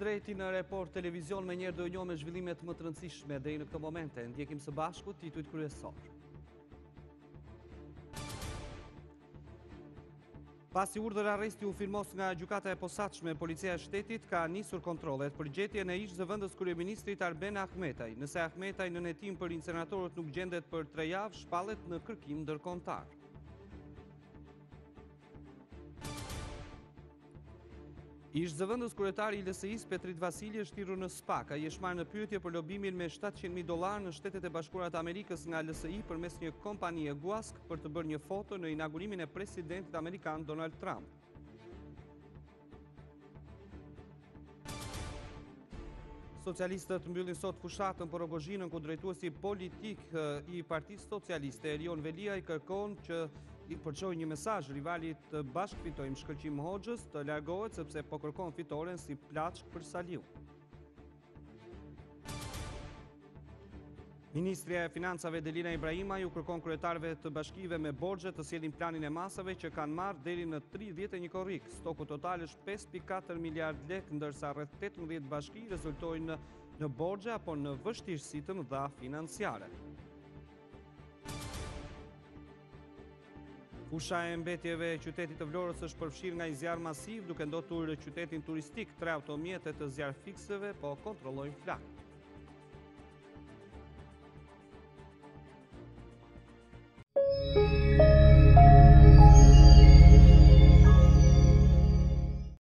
drejti në Report Televizion me njerë do njoh me zhvillimet më të rëndësishme deri në këtë momente. Ndjekim së bashku titujt kryesor. Pasi urdhër arresti u firmos nga gjykata e posaçme, policia e shtetit ka nisur kontrollet për gjetjen e ish-zëvendës kryeministrit Arben Ahmetaj. Nëse Ahmetaj në hetim për incenatorët nuk gjendet për 3 javë, shpallet në kërkim ndërkombëtar. Ish-zëvendës kryetari i LSI-s Petrit Vasilje është thirrur në SPAK. Ai është marrë në pyetje për lobimin me $700.000 në Shtetet e Bashkuara të Amerikës nga LSI përmes një kompanie guask për të bërë një foto në inaugurimin e presidentit amerikan Donald Trump. Socialistët mbyllin sot fushatën për Rogozhinën ku drejtuesi politik i Partisë Socialiste Erion Velia i kërkon që i përçojë një mesazh rivalit bashkëfitojmë Shkëlqim Hoxhës të largohet sepse po kërkon fitoren si plaçk për Saliu. Ministrja e Financave Delina Ibrahima ju kërkon kryetarëve të bashkive me borxhe të sjellin planin e masave që kanë marrë deri në 31 korrik. Stoku total është 5.4 miliard lek, ndërsa rreth 18 bashki rezultojnë në borxhe apo në vështirësi të mëdha financiare. Fusha e mbetjeve e qytetit të Vlorës është përfshirë nga një zjarr masiv, duke ndotur qytetin turistik. 3 automjete të zjarrfikseve po kontrollojnë flak.